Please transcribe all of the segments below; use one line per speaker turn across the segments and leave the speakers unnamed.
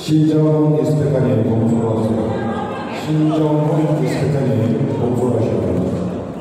신정훈 이스펙하님 공수로 하세요. 신정훈 이스펙하님 공수로 하시기 바랍니다.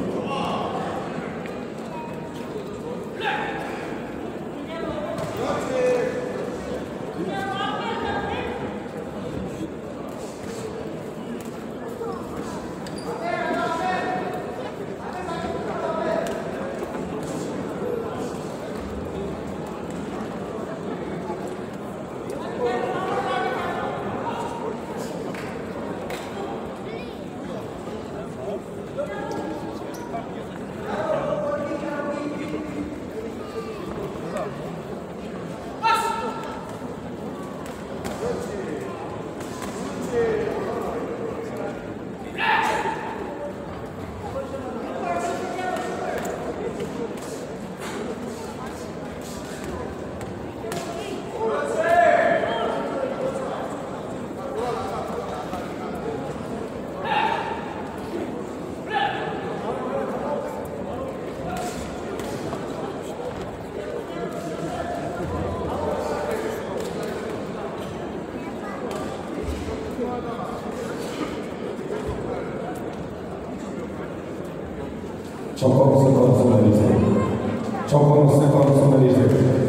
정권 세컨 손 내리세요. 정권 세컨 손 내리세요.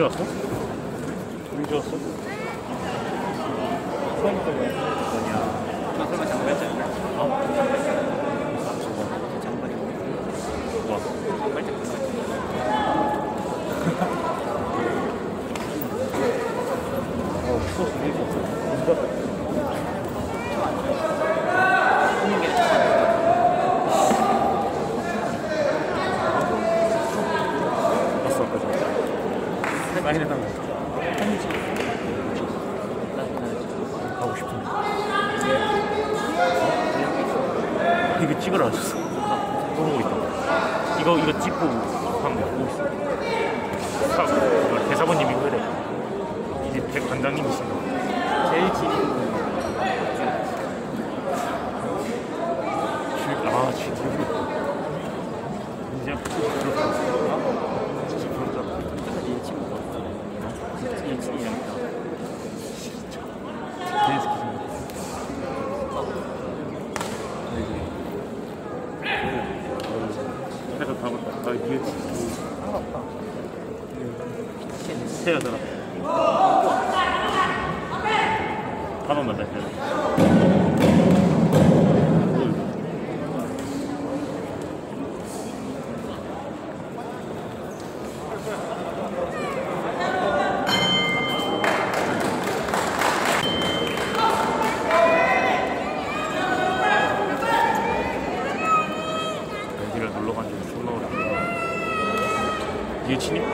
언제 왔어? 언제 왔어? 뭐냐?
아, 그러면 장발장. 장발이.
와.
장발장.
추워서 되게 좋았어. 봤어, 그죠? 많이 내다 가고 싶은데. 이거 찍으라 하셨어. 또 보고 있다. 이거 찍고 하면 돼. 보고 있어. 이거 대사관님이 그래. 이제 대관장님이신가.
제일 지린
진짜 이제 그렇다. 진짜 그렇다.
끝까지 이 친구가 진짜 일진이랑
해서 다 봤다. 아, 이게 세야잖아. 다 만났다. 여기를 놀러 간 지는 존나 오래. 얘 친이?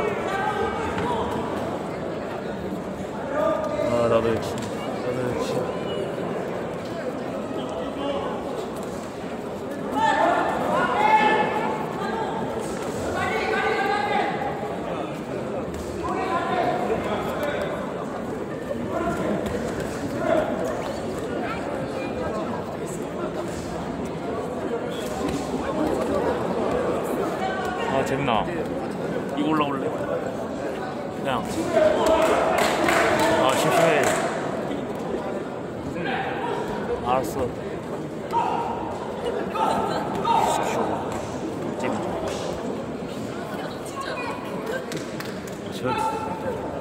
아, 나도 얘 친. 나도 얘 친. 아, 재밌나? 이거 올라올래? 그냥. 아, 심심해. 알았어. 재밌어. 저.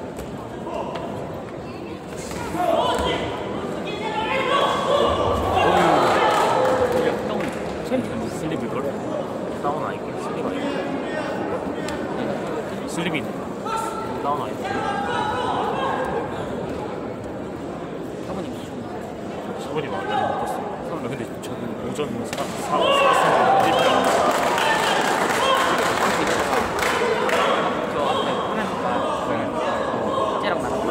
슬립일걸? 다운 아니고 슬립 아니고 슬립이 다운 아니고
사모님 무슨
수건이 많이 못 봤어. 근데 저는 오전 4승 1패.
저 앞에 화면가 쟤랑 나랑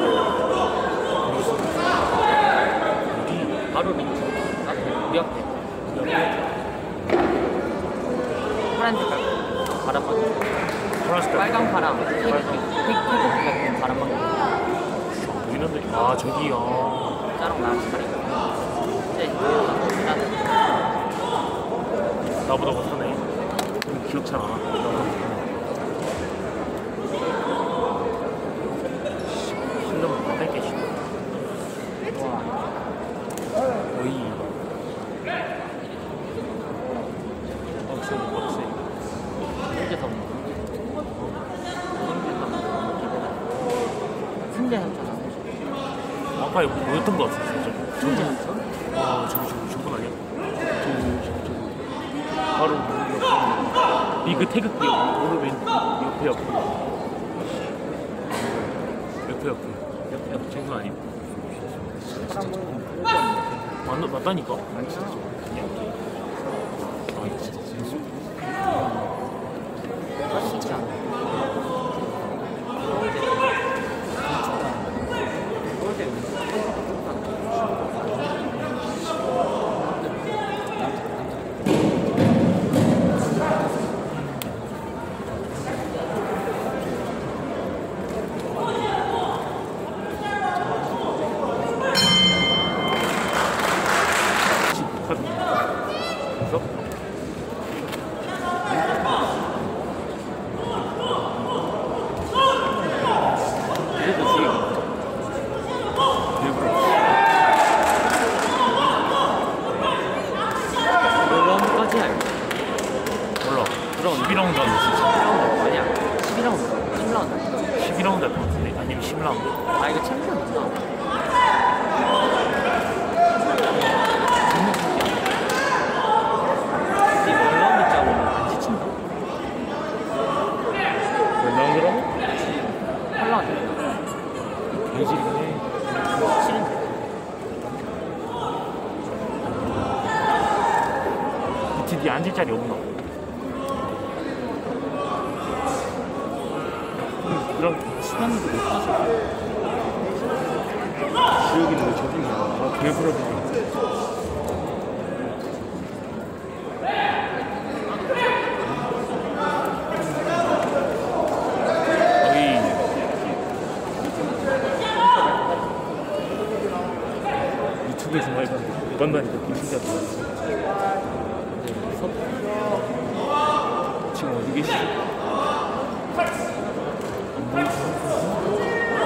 바로 밑에 앞에 우리 앞에 파란 색깔 바람막
파란색
빨강 바람 태극기 같은 바람막
보이는데. 아, 저기야.
짜랑 나랑 색깔이 쟤
나보다 못하네. 기억 잘 안 나. 실력은 안 될게 싫어. 어이. 빡세.
현재 더 승재 삼촌
아까 이거 보였던 거 같았어.
승재 삼촌?
아, 저분 아니야? 저기. 바로 이그 태극기 오른왼 옆에. 옆에 저분 아니야? 맞다니까? 아니, 진짜. 아, 진짜.
진짜
앉을 자리 없나? 그럼
시간도 못 가서.
지역이 뭐 저분이야. 아, 개부러워. 유튜브에서 많이 봤는데 무관단이 느낌 진짜 좋았어. 지금 어디 계시죠? 안 보이죠?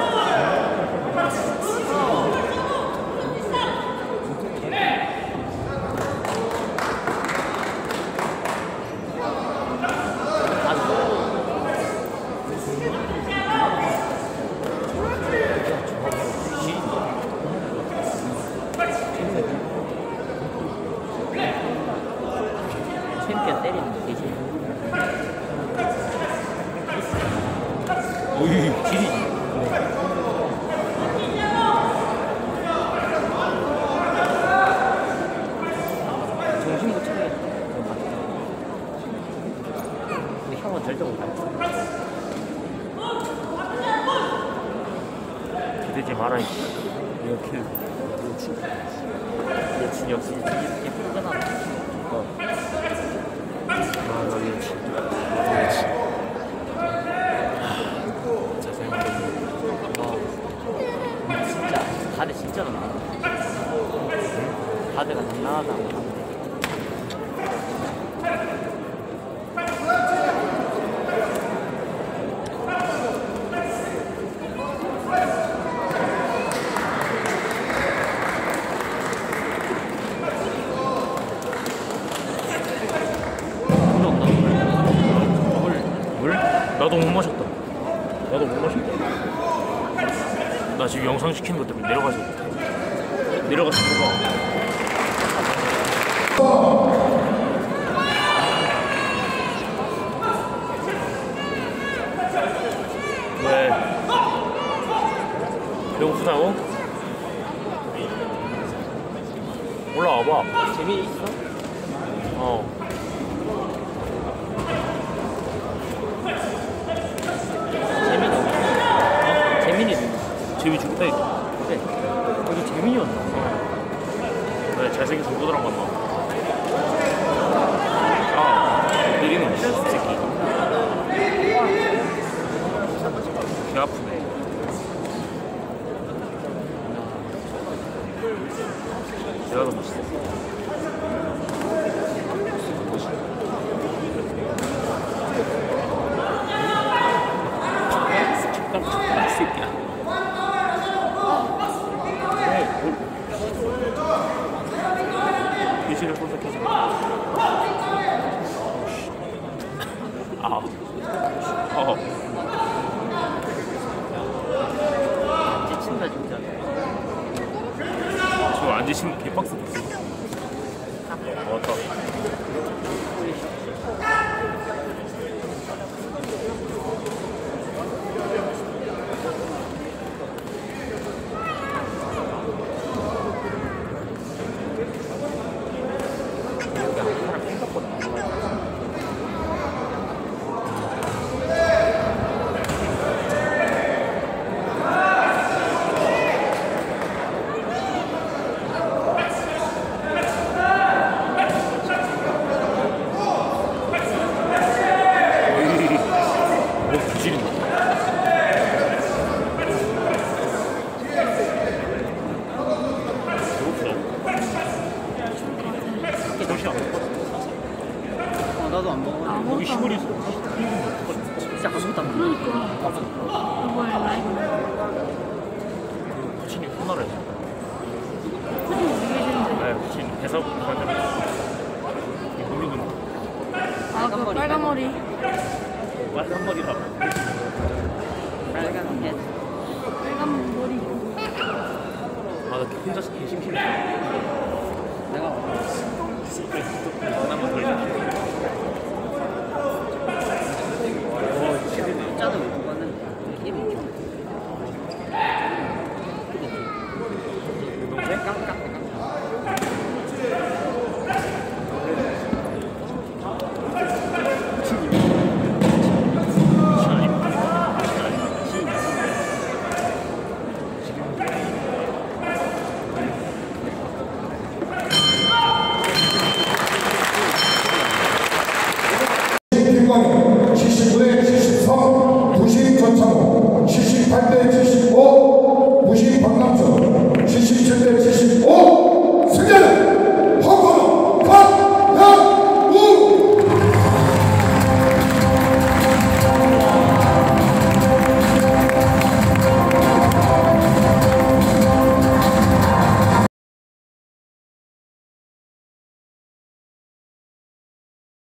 챔피언 때리는 게 되지.
어이, 길이.
정신 못 차리겠다. 근데 형은 절대 못하겠어.
기대지 마라. 이렇게 여친이 없어.
예쁘잖아.
아, 나 여친. 자세히 말해.
진짜 다들 진짜로 나와. 다들가 장난하다.
물? 나도 못 마셨다. 나도 못 마셨다. 나 지금 영상 시키는 것 때문에 내려가서 내려가서 봐봐. 왜? 배고프다고? 올라와봐.
재미있어?
어.
재민이 어디? 재민이
재미 죽다 이거.
그래. 여기 재민이었나?
왜 잘생긴 동고들랑 만나? 아, 느리는 새끼. 개 아프네. 내가 더 멋있어. 이 새끼야. 귀신을 콘서트하자. 아.
지친다 진짜.
저 앉으시면 개박스 됐어. 왔다.
사람 생각보다 많이 와요. 나도 안 먹어.
여기 시골이 있어.
진짜 아무것도 안 먹어.
이걸 라이브
부친이 혼나래.
굳이 못 계시는데.
네, 부친 회사 관장님. 이 누르는
아, 그 빨간 머리.
빨간 머리라.
빨간 햇.
빨간 머리.
아, 나 혼자서 개 심심해.
내가
한번 더
짜도 못 봤는데 게임이 좀.
동생?
깡깡.